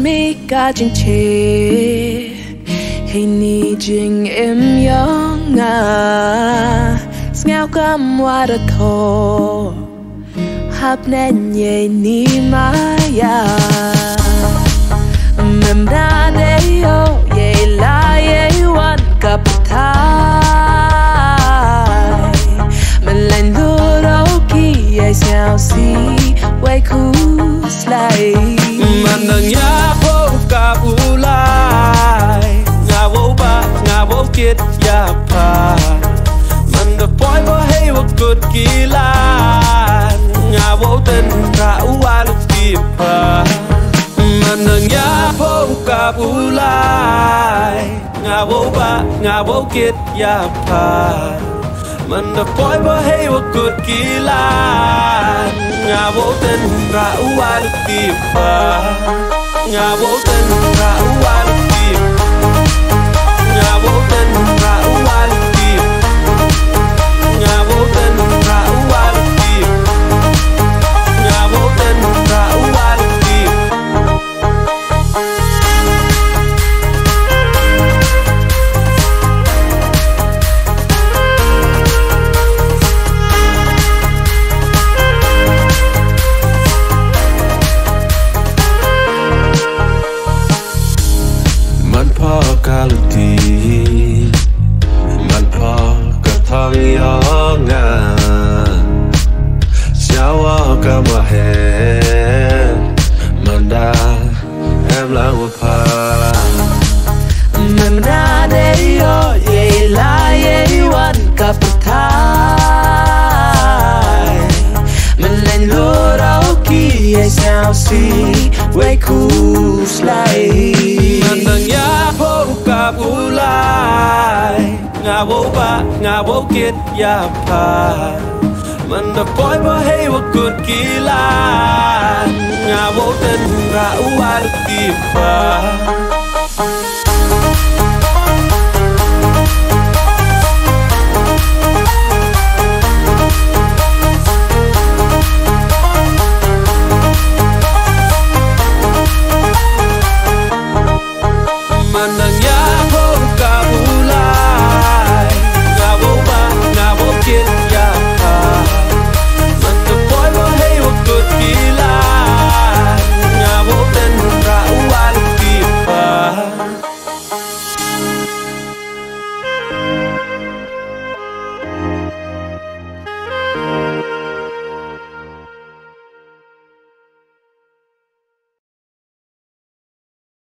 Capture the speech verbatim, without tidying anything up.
mi ka jing che hey ni jing em yong a ngao cam wa da tho hấp nên nhẹ ni ma ya mem da de yo ye la ye wan kap thai mình lên đôi đâu khi ai sao si quay khu slay mình đừng nhớ vô cặp u lai ngà vô ba ngà vô kiệt ya pa mình được bói vô hay vô cột kỳ la ngà vô tên ra u a lúc kịp pa mình đừng nhớ vô cặp u lai ngà vô ba ngà vô kiệt ya pa mình được bói vô hay vô cột kỳ la ngà vô tên ra u a lúc kịp pa ngà vô tên ra u a lúc kịp ngà vô tên ra u a lúc kịp ngà vô tên ra u a lúc kịp ngà vô tên ra u a lúc kịpมันพอกาลตีมันพอกระทองยองาเช้าว่าก็มาเห็นมันดาแอมลาวพามันราเดียเยลาเยวันกับทายมันเล่นลูเราขี้ไอ้สาวสีไว้คู่สไลมันดังยาพบกับอุไลงาโวบะงาโวกิดยาพามันดับปอยบ่ให้ว่ากุดกีฬางาโวเต้นราอุวาลุกีพา